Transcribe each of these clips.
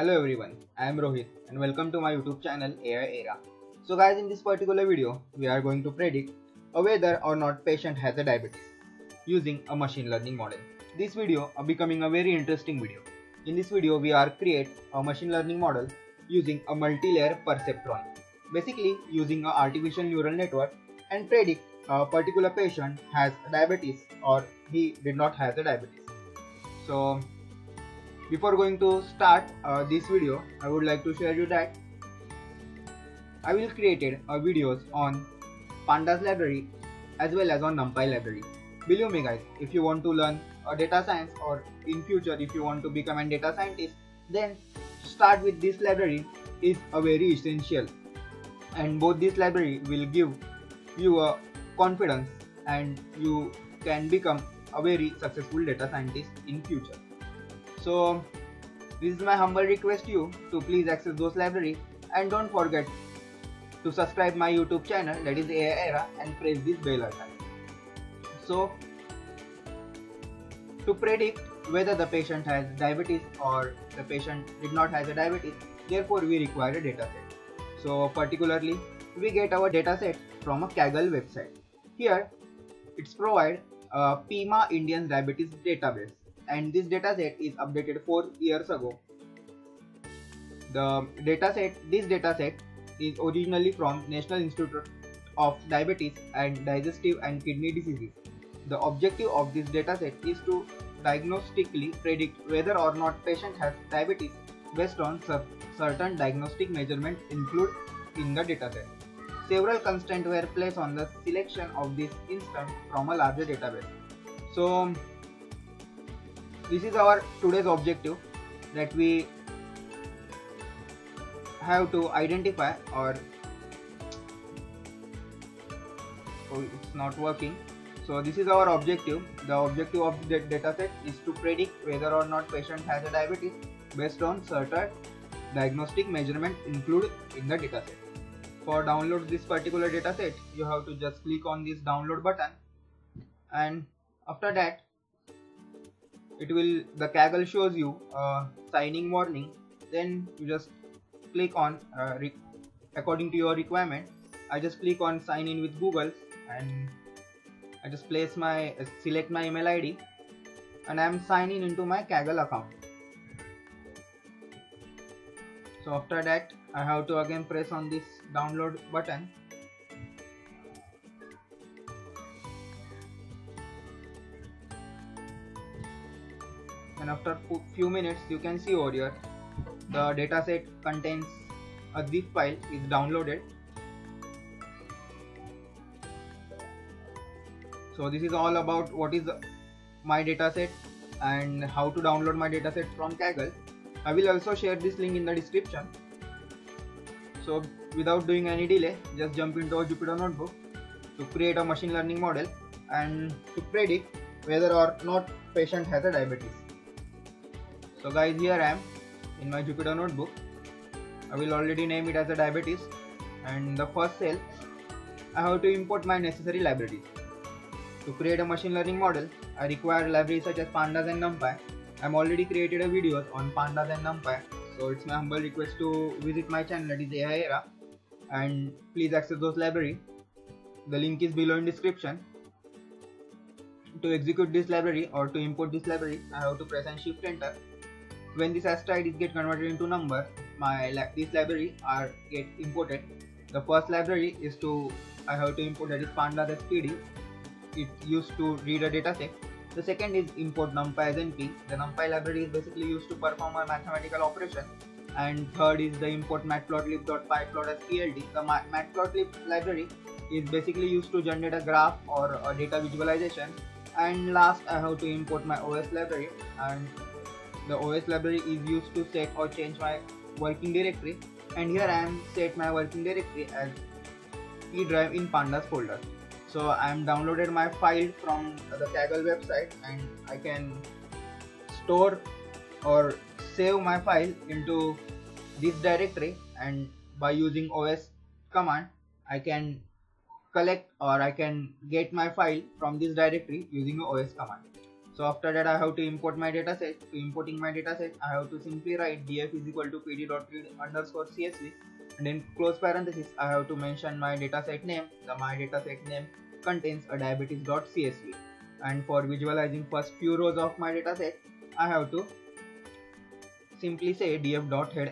Hello everyone, I am Rohit and welcome to my YouTube channel AI Era. So guys, in this particular video, we are going to predict whether or not patient has a diabetes using a machine learning model. This video is becoming a very interesting video. In this video, we are create a machine learning model using a multi-layer perceptron. Basically using an artificial neural network and predict a particular patient has diabetes or he did not have the diabetes. So before going to start this video, I would like to share you that I will created videos on Pandas library as well as on NumPy library. Believe me guys, if you want to learn data science or in future if you want to become a data scientist, then start with this library is a very essential, and both this library will give you a confidence and you can become a very successful data scientist in future. So this is my humble request to you to please access those library, and don't forget to subscribe my YouTube channel, that is AI Era, and press this bell icon. So to predict whether the patient has diabetes or the patient did not have a diabetes, therefore we require a data set. So particularly we get our data set from a Kaggle website. Here it's provide a PIMA Indian Diabetes database, and this dataset is updated 4 years ago. This dataset is originally from National Institute of Diabetes and Digestive and Kidney Diseases. The objective of this dataset is to diagnostically predict whether or not patient has diabetes based on certain diagnostic measurements included in the dataset. Several constraints were placed on the selection of this instance from a larger database. So this is our today's objective, that we have to identify it's not working. So this is our objective. The objective of the dataset is to predict whether or not patient has a diabetes based on certain diagnostic measurement included in the dataset. For download this particular dataset, you have to just click on this download button, and after that the Kaggle shows you a signing warning. Then you just click on according to your requirement. I just click on sign in with Google, and I just select my email ID, and I am signing into my Kaggle account. So after that I have to again press on this download button. And after few minutes, you can see over here the dataset contains a zip file is downloaded. So this is all about what is my dataset and how to download my dataset from Kaggle. I will also share this link in the description. So without doing any delay, just jump into a Jupyter notebook to create a machine learning model and to predict whether or not patient has a diabetes. So guys, here I am in my Jupyter notebook. I will already name it as a diabetes, and the first cell I have to import my necessary libraries. To create a machine learning model, I require libraries such as Pandas and NumPy. I am already created a videos on Pandas and NumPy, so it's my humble request to visit my channel, that is AI Era, and please access those libraries. The link is below in description. To execute this library or to import this library, I have to press and shift enter. When this ASCII is get converted into number, this library are get imported. The first library is I have to import, that is Pandas SPD. It used to read a dataset. The second is import NumPy as NP. The NumPy library is basically used to perform a mathematical operation. And third is the import matplotlib.pyplot as PLD. The matplotlib library is basically used to generate a graph or a data visualization. And last, I have to import my OS library, and the OS library is used to set or change my working directory, and here I am set my working directory as E drive in Pandas folder. So I am downloaded my file from the Kaggle website, and I can store or save my file into this directory, and by using OS command I can collect or I can get my file from this directory using the OS command. So after that I have to import my dataset. To importing my dataset, I have to simply write df is equal to pd.read_csv, and in close parenthesis I have to mention my dataset name. My dataset name contains a diabetes.csv, and for visualizing first few rows of my dataset, I have to simply say df.head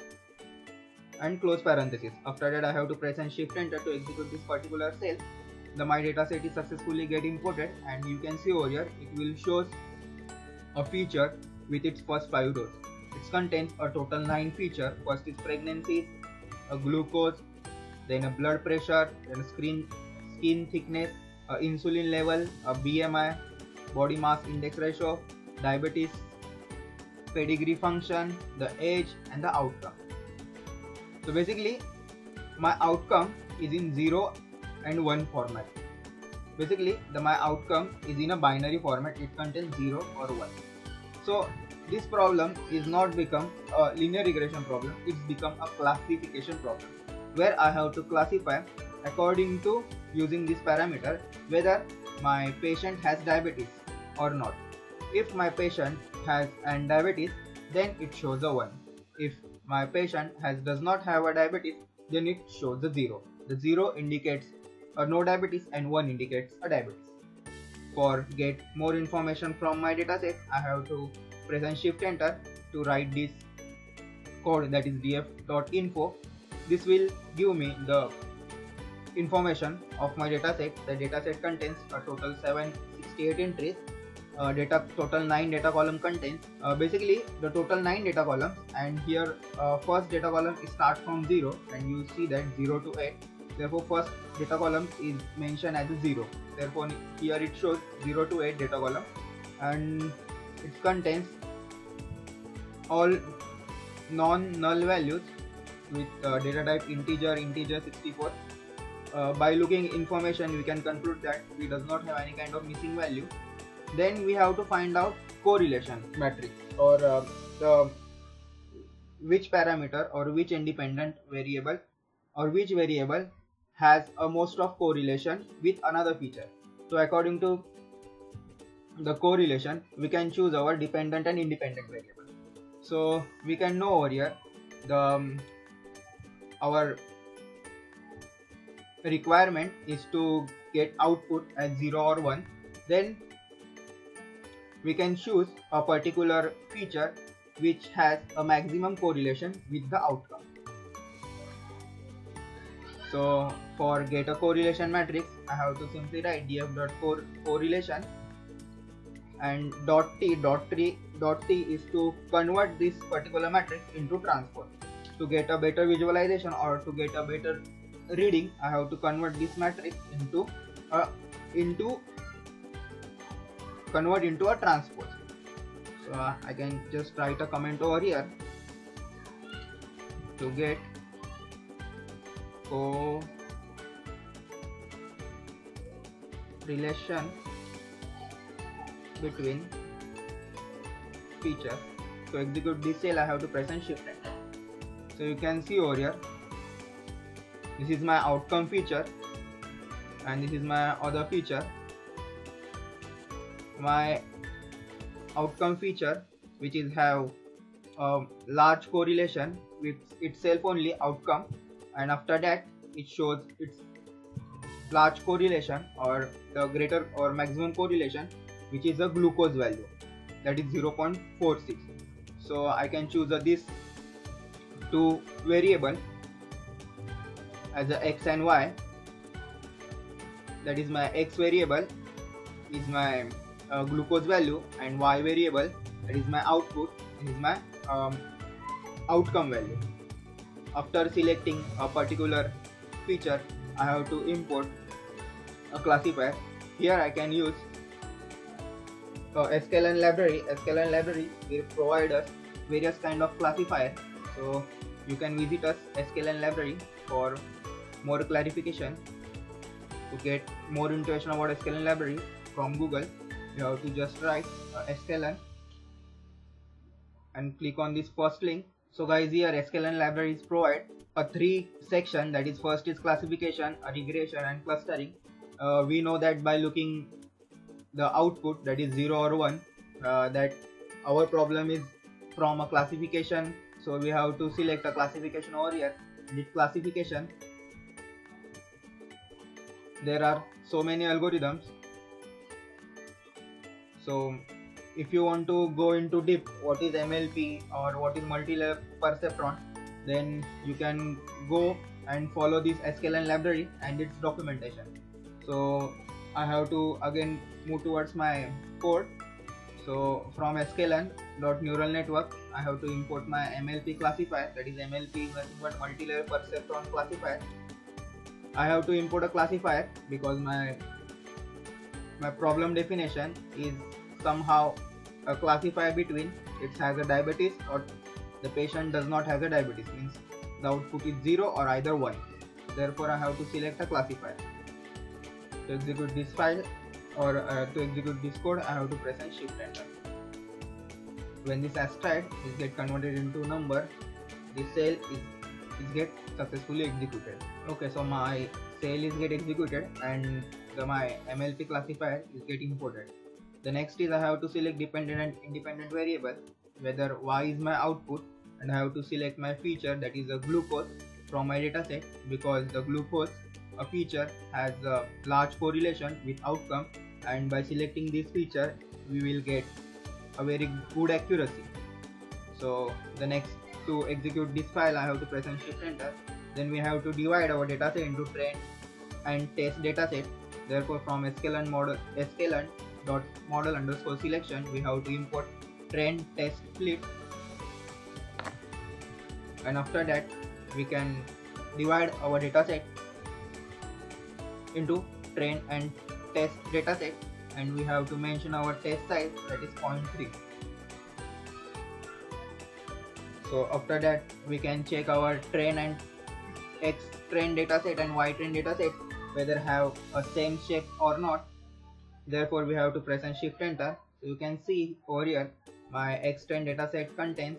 and close parenthesis. After that I have to press and shift enter to execute this particular cell. My dataset is successfully get imported, and you can see over here it will show a feature with its first 5 rows. It contains a total 9 features. First is pregnancies, a glucose, then a blood pressure, then a skin thickness, a insulin level, a BMI, body mass index ratio, diabetes, pedigree function, the age, and the outcome. So basically my outcome is in 0 and 1 format. Basically my outcome is in a binary format. It contains 0 or 1. So this problem is not become a linear regression problem, it's become a classification problem, where I have to classify according to using this parameter whether my patient has diabetes or not. If my patient has diabetes, then it shows a 1. If my patient does not have a diabetes, then it shows a 0. The 0 indicates a no diabetes and 1 indicates a diabetes. For get more information from my dataset, I have to press and shift enter to write this code, that is df.info. This will give me the information of my dataset. The dataset contains a total 768 entries. Total 9 data column contains basically the total 9 data columns, and here first data column starts from 0, and you see that 0 to 8. Therefore first data column is mentioned as a 0. Therefore here it shows 0 to 8 data column, and it contains all non-null values with data type integer 64. By looking information, we can conclude that we does not have any kind of missing value. Then we have to find out correlation matrix, or which parameter or which independent variable or which variable has a most of correlation with another feature. So according to the correlation, we can choose our dependent and independent variable. So we can know over here our requirement is to get output as 0 or 1. Then we can choose a particular feature which has a maximum correlation with the outcome. So for get a correlation matrix, I have to simply write df.correlation, and .t is to convert this particular matrix into transpose. To get a better visualization or to get a better reading, I have to convert this matrix into a transpose. So I can just write a comment over here to get correlation between features. To execute this cell, I have to press and shift enter. So you can see over here, this is my outcome feature and this is my other feature. My outcome feature, which is have a large correlation with itself only outcome, and after that it shows its large correlation or the greater or maximum correlation, which is a glucose value, that is 0.46. So I can choose this two variable as a x and y. That is my x variable is my glucose value, and y variable, that is my output, is my outcome value. After selecting a particular feature, I have to import a classifier. Here I can use sklearn library. sklearn library will provide us various kind of classifier, so you can visit us sklearn library for more clarification. To get more information about sklearn library from Google, you have to just write sklearn and click on this first link. So guys, here sklearn libraries provide a 3 section, that is first is classification, regression and clustering. We know that by looking the output, that is 0 or 1, that our problem is from a classification. So we have to select a classification over here. This classification, there are so many algorithms. So if you want to go into deep what is MLP or what is multi-layer perceptron, then you can go and follow this sklearn library and its documentation. So I have to again move towards my code. So from sklearn.neural network, I have to import my MLP classifier, that is MLP is nothing but multi-layer perceptron classifier. I have to import a classifier because my problem definition is somehow a classifier between it has a diabetes or the patient does not have a diabetes, means the output is 0 or either 1. Therefore I have to select a classifier. To execute this file or to execute this code, I have to press and shift enter. When this astride is get converted into number, this cell is get successfully executed. Okay, so my cell is get executed and my MLP classifier is get imported. The next is I have to select dependent and independent variable, whether y is my output, and I have to select my feature, that is a glucose, from my dataset, because the glucose, a feature, has a large correlation with outcome, and by selecting this feature we will get a very good accuracy. So the next, to execute this file, I have to press and shift enter. Then we have to divide our dataset into train and test dataset. Therefore from sklearn model selection, we have to import train test split, and after that we can divide our dataset into train and test dataset, and we have to mention our test size, that is 0.3. So after that we can check our train and X train dataset and Y train dataset whether have a same shape or not. Therefore we have to press and shift enter. So you can see over here my X train dataset contains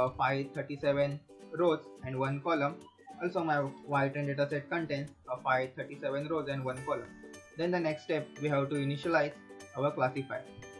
537 rows and 1 column. Also my Y train dataset contains 537 rows and 1 column. Then the next step, we have to initialize our classifier.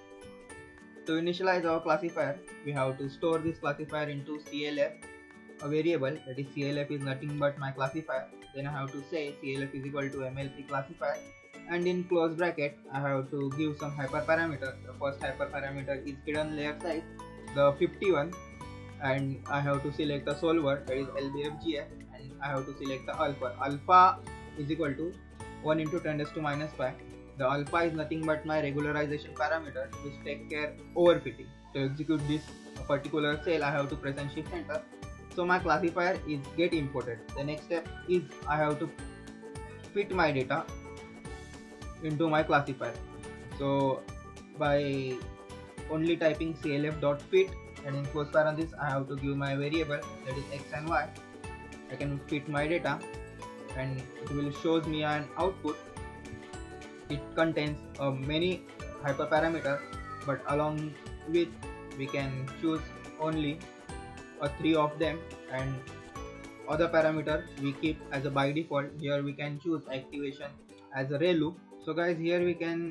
To initialize our classifier, we have to store this classifier into CLF, a variable, that is CLF is nothing but my classifier. Then I have to say CLF is equal to MLP classifier, and in close bracket I have to give some hyperparameter. The first hyperparameter is hidden layer size, the 51, and I have to select a solver, that is LBFGA, and I have to select the alpha. Alpha is equal to 1 into 10 raised to minus 5. The alpha is nothing but my regularization parameter which take care overfitting. To execute this particular cell, I have to press and shift enter. So my classifier is get imported. The next step is I have to fit my data into my classifier. So by only typing clf.fit and in close parenthesis I have to give my variable, that is x and y. I can fit my data and it will shows me an output. It contains many hyperparameters, but along with we can choose only 3 of them, and other parameter we keep as a by default. Here we can choose activation as a ReLU. So guys, here we can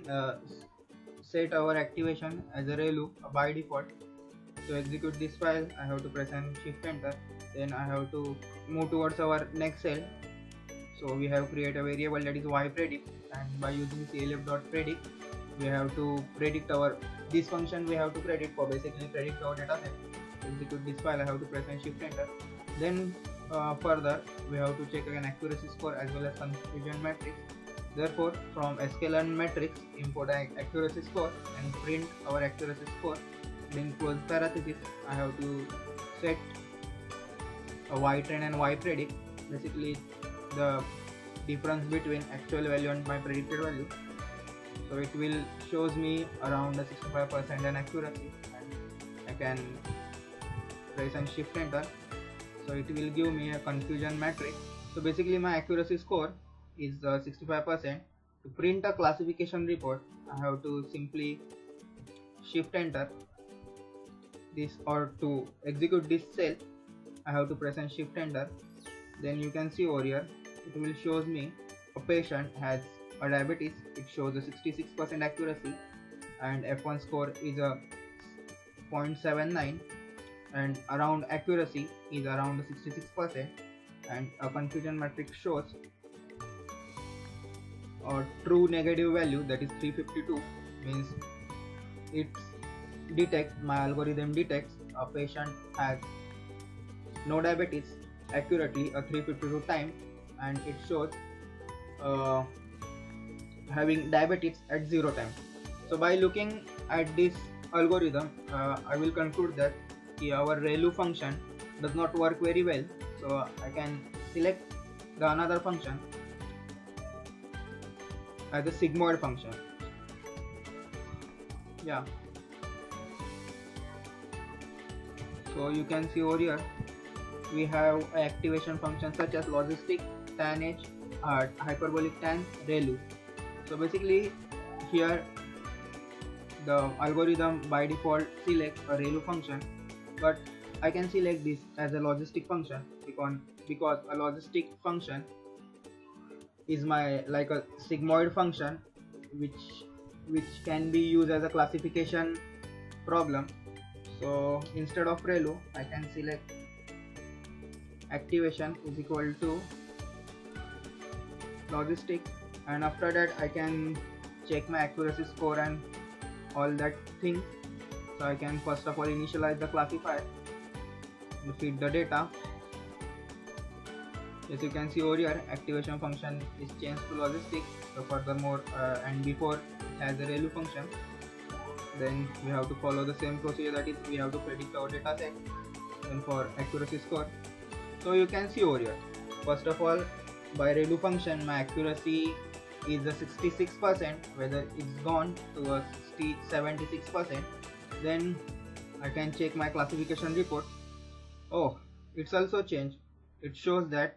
set our activation as a ReLU by default. To execute this file, I have to press and shift enter. Then I have to move towards our next cell. So we have created a variable, that is yPredict, and by using clf.predict we have to predict our this function. We have to predict for basically predict our data set. To execute this file, I have to press and shift enter. Then further we have to check an accuracy score as well as confusion matrix. Therefore from sklearn matrix import accuracy score and print our accuracy score. Then close parenthesis I have to set a ytrain and yPredict, basically the difference between actual value and my predicted value. So it will shows me around 65% an accuracy, and I can press and shift enter. So it will give me a confusion matrix. So basically my accuracy score is 65%. To print a classification report, I have to simply shift enter this, or to execute this cell I have to press and shift enter. Then you can see over here it will shows me a patient has a diabetes. It shows a 66% accuracy, and F1 score is a 0.79, and around accuracy is around 66%, and a confusion matrix shows a true negative value, that is 352, means my algorithm detects a patient has no diabetes accurately a 352 times, and it shows having diabetes at 0 times. So by looking at this algorithm, I will conclude that our ReLU function does not work very well. So I can select the another function as a sigmoid function. Yeah. So you can see over here we have activation functions such as logistic, tanh, hyperbolic tan, ReLU. So basically here the algorithm by default selects a ReLU function, but I can select this as a logistic function because a logistic function is like a sigmoid function which can be used as a classification problem. So instead of ReLU, I can select activation is equal to logistic, and after that I can check my accuracy score and all that thing. So I can first of all initialize the classifier and feed the data. As you can see over here, activation function is changed to logistic. So furthermore, and before it has a ReLU function, then we have to follow the same procedure, that is we have to predict our data set and for accuracy score. So you can see over here, first of all, by ReLU function my accuracy is a 66%, whether it's gone to a 76%. Then I can check my classification report. Oh, it's also changed. It shows that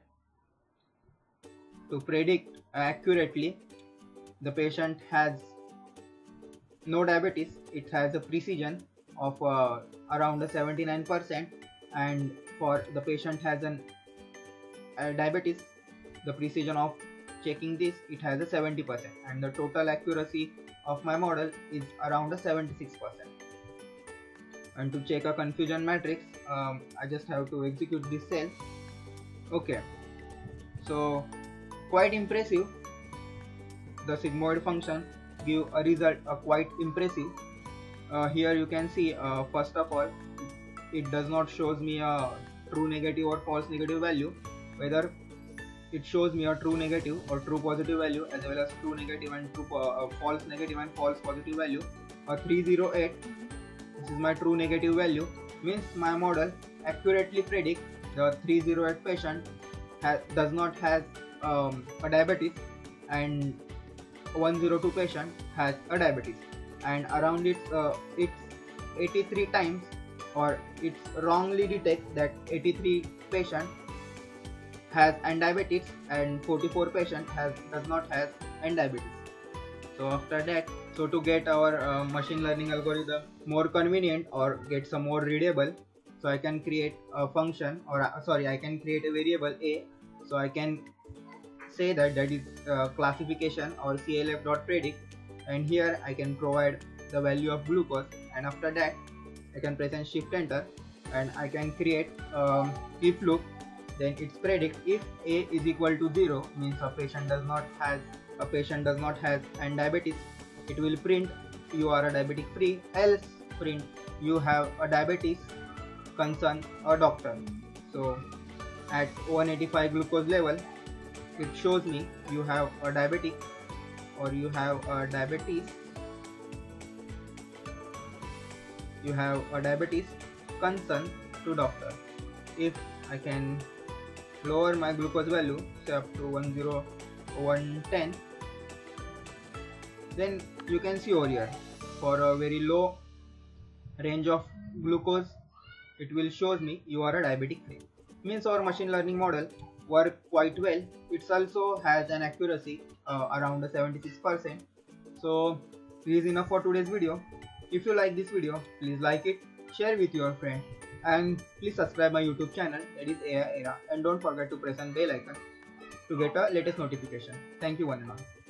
to predict accurately the patient has no diabetes, it has a precision of around 79%, and for the patient has a diabetes, the precision of checking this, it has a 70%, and the total accuracy of my model is around 76%. And to check a confusion matrix, I just have to execute this cell. Okay, so quite impressive. The sigmoid function give a result quite impressive. Here you can see, first of all, it does not shows me a true negative or false negative value, whether it shows me a true negative or true positive value, as well as true negative and true false negative and false positive value. 308, this is my true negative value, means my model accurately predicts the 308 patient does not have a diabetes, and 102 patient has a diabetes, and around it's 83 times, or it's wrongly detects that 83 patient has diabetes and 44 patient does not have diabetes. So after that, so to get our machine learning algorithm more convenient or get some more readable, so I can create a function, or I can create a variable a. So I can say that is classification or clf.predict, and here I can provide the value of glucose, and after that I can press and shift enter, and I can create if loop. Then it's predict if a is equal to 0, means a patient does not have diabetes, it will print you are a diabetic free, else print you have a diabetes, consult a doctor. So at 185 glucose level, it shows me you have a diabetic or you have a diabetes, consult to doctor. If I can lower my glucose value, say up to 110, then you can see over here, for a very low range of glucose, it will shows me you are a diabetic free. Means our machine learning model work quite well. It also has an accuracy around 76%. So this is enough for today's video. If you like this video, please like it, share with your friend, and please subscribe my YouTube channel, that is AI Era, and don't forget to press on bell icon to get a latest notification. Thank you one and all.